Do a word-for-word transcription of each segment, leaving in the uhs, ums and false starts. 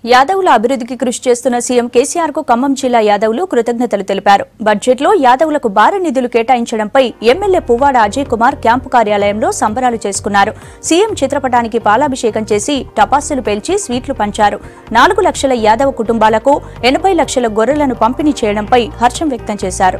యాదవుల అభివృద్ధికి కృషి చేస్తున్న సీఎం కేసీఆర్ కు ఖమ్మం జిల్లా యాదవులు కృతజ్ఞతలు తెలిపారు. బడ్జెట్ లో యాదవులకు భారీ నిధులు కేటాయించడంపై ఎమ్మెల్యే పువ్వాడ అజయ్ కుమార్ క్యాంపు కార్యాలయంలో సంబరాలు చేసుకున్నారు. సీఎం చిత్రపటానికి పాలాభిషేకం చేసి టపాసులు పేల్చి స్వీట్లు పంచారు. నాలుగు లక్షల యాదవ కుటుంబాలకు ఎనభై లక్షల గొర్రెలను పంపిణీ చేయడంపై హర్షం వ్యక్తం చేశారు.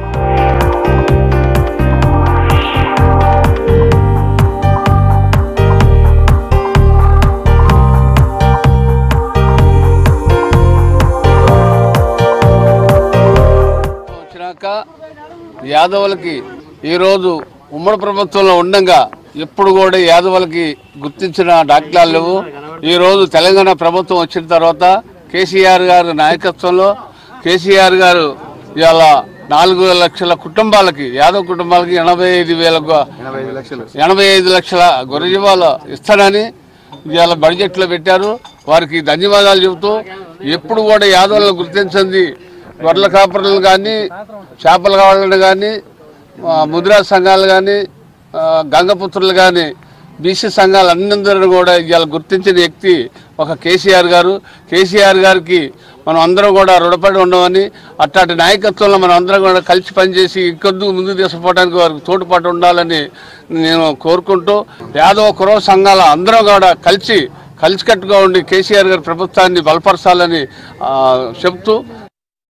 యాదవులకి ఈరోజు ఉమ్మడి ప్రభుత్వంలో ఉండగా ఎప్పుడు కూడా యాదవులకి గుర్తించిన డాక్టర్లు లేవు. ఈరోజు తెలంగాణ ప్రభుత్వం వచ్చిన తర్వాత కేసీఆర్ గారి నాయకత్వంలో కేసీఆర్ గారు ఇవాళ నాలుగు లక్షల కుటుంబాలకి యాదవ్ కుటుంబాలకి ఎనభై ఐదు వేల ఎనభై ఐదు లక్షల గొర్రెజీవాలు ఇస్తానని ఇవాళ బడ్జెట్లో పెట్టారు. వారికి ధన్యవాదాలు చెబుతూ ఎప్పుడు కూడా యాదవులను గుర్తించింది గొర్రెల కాపరులు కానీ చేపల కావాలని కానీ ముద్రా సంఘాలు కానీ గంగపుత్రులు కానీ బీసీ సంఘాలు అన్నిందరూ కూడా ఇవాళ గుర్తించిన వ్యక్తి ఒక కేసీఆర్ గారు. కేసీఆర్ గారికి మనం అందరం కూడా రుణపడి ఉండమని అట్లాంటి నాయకత్వంలో మనం అందరం కూడా కలిసి పనిచేసి ఇంకొద్దు ముందుకు తీసుకుపోవడానికి వారికి తోడ్పాటు ఉండాలని నేను కోరుకుంటూ యాదవ కురవ సంఘాల అందరం కూడా కలిసి కలిసికట్టుగా ఉండి కేసీఆర్ గారి ప్రభుత్వాన్ని బలపరచాలని చెప్తూ